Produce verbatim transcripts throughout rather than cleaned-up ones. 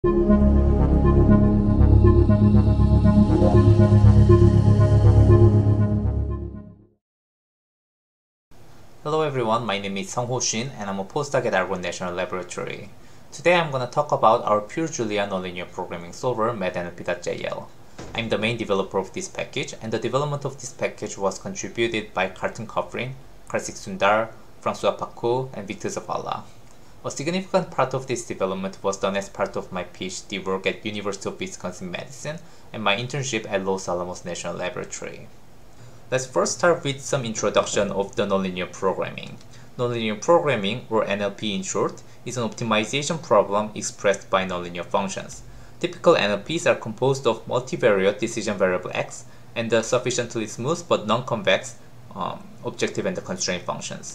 Hello everyone, my name is Sungho Shin and I'm a postdoc at Argonne National Laboratory. Today I'm going to talk about our pure Julia nonlinear programming solver Mad N L P dot J L. I'm the main developer of this package, and the development of this package was contributed by Carlton Kofrin, Kartik Sundar, François Paco, and Victor Zavala. A significant part of this development was done as part of my PhD work at University of Wisconsin-Madison and my internship at Los Alamos National Laboratory. Let's first start with some introduction of the nonlinear programming. Nonlinear programming, or N L P in short, is an optimization problem expressed by nonlinear functions. Typical N L Ps are composed of multivariate decision variable x and the sufficiently smooth but non-convex um, objective and the constraint functions.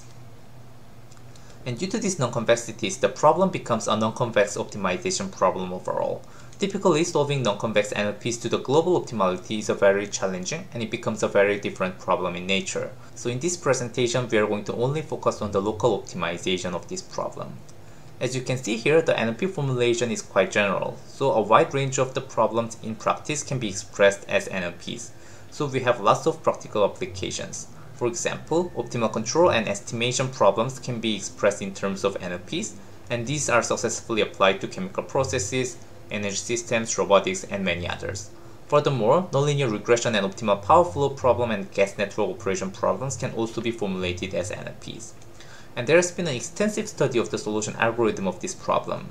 And due to these non-convexities, the problem becomes a non-convex optimization problem overall. Typically, solving non-convex N L Ps to the global optimality is a very challenging, and it becomes a very different problem in nature. So in this presentation, we are going to only focus on the local optimization of this problem. As you can see here, the N L P formulation is quite general, so a wide range of the problems in practice can be expressed as N L Ps. So we have lots of practical applications. For example, optimal control and estimation problems can be expressed in terms of N L Ps, and these are successfully applied to chemical processes, energy systems, robotics, and many others. Furthermore, nonlinear regression and optimal power flow problem and gas network operation problems can also be formulated as N L Ps. And there has been an extensive study of the solution algorithm of this problem.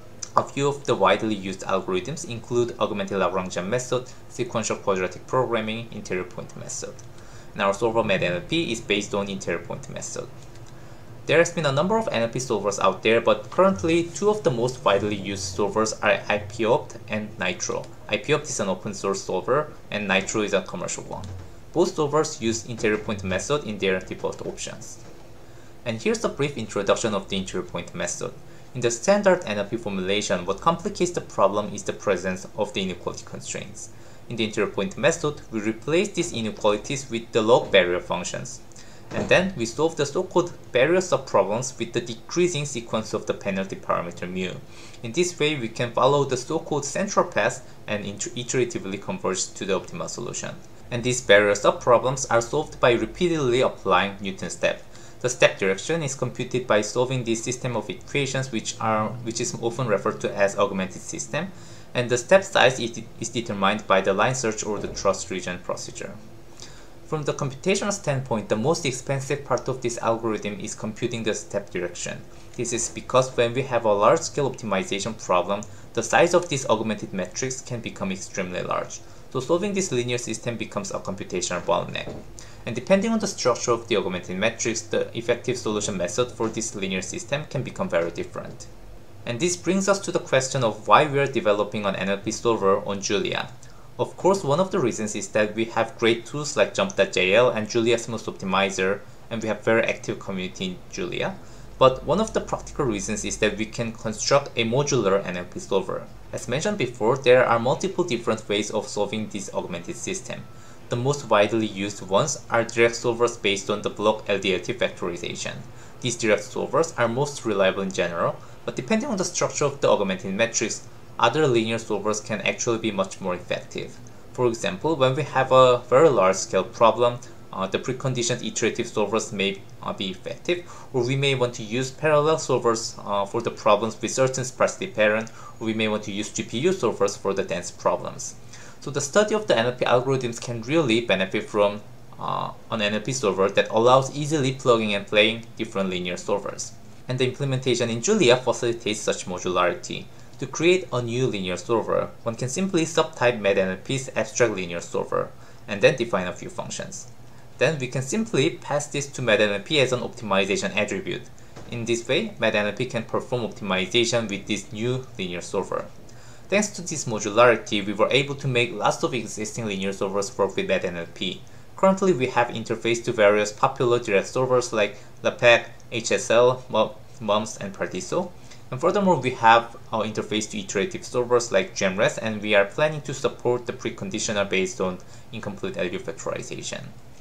A few of the widely used algorithms include augmented Lagrangian method, sequential quadratic programming, interior point method. And our solver MadNLP is based on interior point method. There has been a number of N L P solvers out there, but currently two of the most widely used solvers are I P O P T and Nitro. I P O P T is an open source solver and Nitro is a commercial one. Both solvers use interior point method in their default options. And here's a brief introduction of the interior point method. In the standard N L P formulation, what complicates the problem is the presence of the inequality constraints. In the interior point method, we replace these inequalities with the log barrier functions. And then we solve the so-called barrier subproblems with the decreasing sequence of the penalty parameter mu. In this way, we can follow the so-called central path and iteratively converge to the optimal solution. And these barrier subproblems are solved by repeatedly applying Newton's step. The step direction is computed by solving this system of equations, which are which is often referred to as augmented system, and the step size is, is determined by the line search or the trust region procedure. From the computational standpoint, the most expensive part of this algorithm is computing the step direction. This is because when we have a large-scale optimization problem, the size of this augmented matrix can become extremely large. So solving this linear system becomes a computational bottleneck. And depending on the structure of the augmented matrix, the effective solution method for this linear system can become very different. And this brings us to the question of why we are developing an N L P solver on Julia. Of course, one of the reasons is that we have great tools like JuMP dot J L and Julia Smooth Optimizer, and we have very active community in Julia. But one of the practical reasons is that we can construct a modular N L P solver. As mentioned before, there are multiple different ways of solving this augmented system. The most widely used ones are direct solvers based on the block L D L T factorization. These direct solvers are most reliable in general, but depending on the structure of the augmented matrix, other linear solvers can actually be much more effective. For example, when we have a very large-scale problem, uh, the preconditioned iterative solvers may uh, be effective, or we may want to use parallel solvers uh, for the problems with certain sparsity pattern, or we may want to use G P U solvers for the dense problems. So the study of the N L P algorithms can really benefit from uh, an N L P solver that allows easily plugging and playing different linear solvers. And the implementation in Julia facilitates such modularity. To create a new linear solver, one can simply subtype MadNLP's abstract linear solver, and then define a few functions. Then we can simply pass this to MadNLP as an optimization attribute. In this way, MadNLP can perform optimization with this new linear solver. Thanks to this modularity, we were able to make lots of existing linear solvers work with MadNLP. Currently, we have interfaced to various popular direct solvers like LAPAC, H S L, MUMS, and Paradiso. And furthermore, we have our interface to iterative solvers like GemRes, and we are planning to support the preconditioner based on incomplete L B factorization.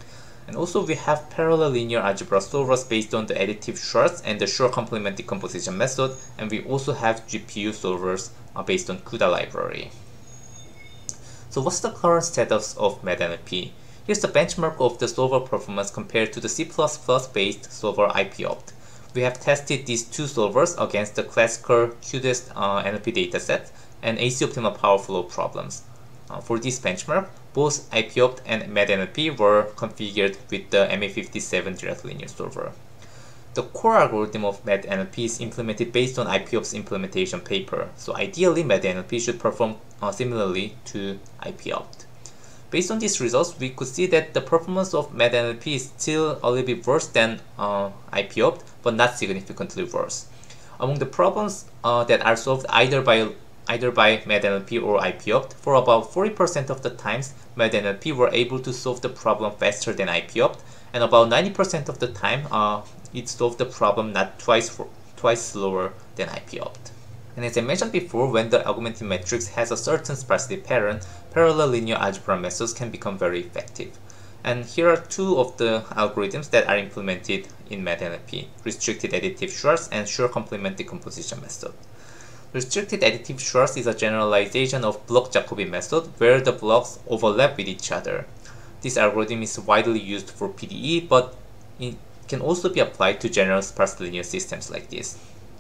And also we have parallel linear algebra solvers based on the additive shorts and the short complement decomposition method, and we also have G P U solvers uh, based on CUDA library. So what's the current status of MadNLP? Here's the benchmark of the solver performance compared to the C plus plus based solver I P opt. We have tested these two solvers against the classical Q D E S uh, N L P dataset and A C optimal power flow problems. Uh, for this benchmark, both I P opt and MadNLP were configured with the M A fifty-seven direct linear solver. The core algorithm of MadNLP is implemented based on I P opt's implementation paper, so ideally MadNLP should perform uh, similarly to I P opt. Based on these results, we could see that the performance of MadNLP is still a little bit worse than uh, I P opt, but not significantly worse. Among the problems uh, that are solved either by either by MadNLP or I P opt, for about forty percent of the times, MadNLP were able to solve the problem faster than I P opt, and about ninety percent of the time, uh, it solved the problem not twice for, twice slower than I P opt. And as I mentioned before, when the augmented matrix has a certain sparsity pattern, parallel linear algebra methods can become very effective. And here are two of the algorithms that are implemented in MadNLP: restricted additive shorts and short complement decomposition method. Restricted additive shorts is a generalization of block-Jacobi method where the blocks overlap with each other. This algorithm is widely used for P D E, but it can also be applied to general sparse linear systems like this.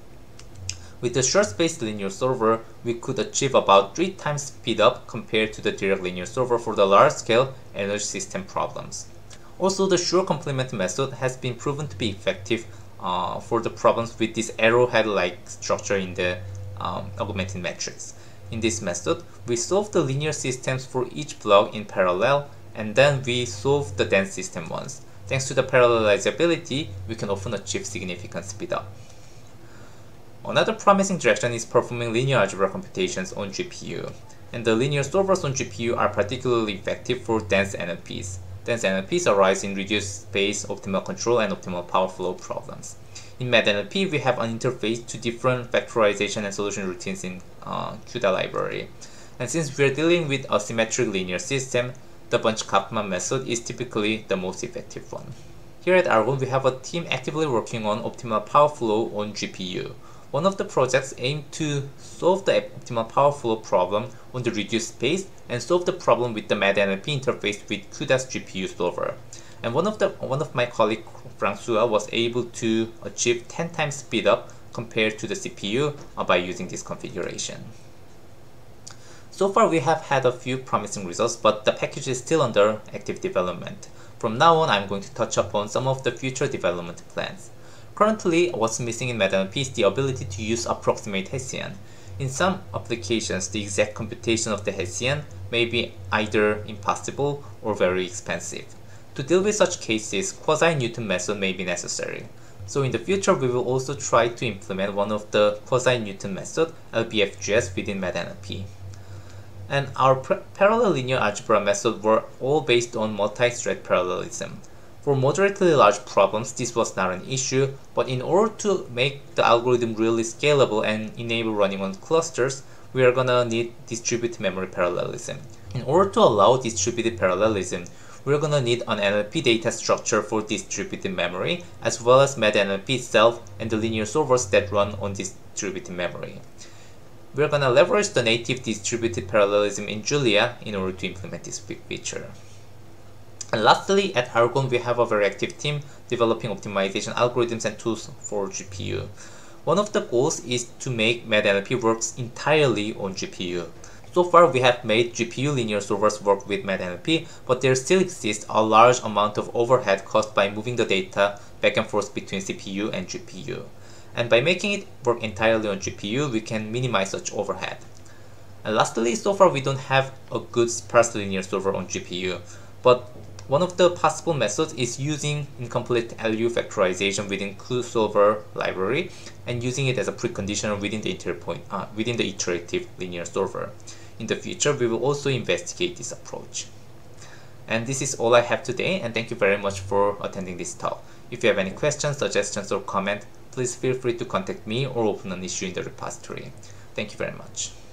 With the short-based linear solver, we could achieve about three times speed up compared to the direct linear solver for the large-scale energy system problems. Also, the short complement method has been proven to be effective uh, for the problems with this arrowhead-like structure in the um, augmented matrix. In this method, we solve the linear systems for each block in parallel, and then we solve the dense system once. Thanks to the parallelizability, we can often achieve significant speed up. Another promising direction is performing linear algebra computations on G P U, and the linear solvers on G P U are particularly effective for dense N L Ps. Dense N L Ps arise in reduced space, optimal control, and optimal power flow problems. In MadNLP, we have an interface to different factorization and solution routines in uh, CUDA library. And since we are dealing with a symmetric linear system, the Bunch-Kaufman method is typically the most effective one. Here at Argonne, we have a team actively working on optimal power flow on G P U. One of the projects aimed to solve the optimal power flow problem on the reduced space and solve the problem with the MadNLP interface with CUDA's G P U solver. And one of the one of my colleague Francois was able to achieve ten times speed up compared to the C P U uh, by using this configuration. So far we have had a few promising results, but the package is still under active development. From now on, I'm going to touch upon some of the future development plans. Currently, what's missing in MadNLP is the ability to use approximate Hessian. In some applications, the exact computation of the Hessian may be either impossible or very expensive. To deal with such cases, quasi-Newton method may be necessary. So in the future, we will also try to implement one of the quasi-Newton method, L B F G S, within MadNLP. And our parallel linear algebra methods were all based on multi-thread parallelism. For moderately large problems, this was not an issue, but in order to make the algorithm really scalable and enable running on clusters, we are gonna need distributed memory parallelism. In order to allow distributed parallelism, we're gonna need an N L P data structure for distributed memory, as well as MadNLP itself and the linear solvers that run on distributed memory. We're gonna leverage the native distributed parallelism in Julia in order to implement this feature. And lastly, at Argonne, we have a very active team developing optimization algorithms and tools for G P U. One of the goals is to make MadNLP works entirely on G P U. So far, we have made G P U linear solvers work with MadNLP, but there still exists a large amount of overhead caused by moving the data back and forth between C P U and G P U. And by making it work entirely on G P U, we can minimize such overhead. And lastly, so far we don't have a good sparse linear solver on G P U, but one of the possible methods is using incomplete L U factorization within ClueSolver library and using it as a preconditioner within the, interpoint, uh, within the iterative linear solver. In the future, we will also investigate this approach. And this is all I have today, and thank you very much for attending this talk. If you have any questions, suggestions, or comment, please feel free to contact me or open an issue in the repository. Thank you very much.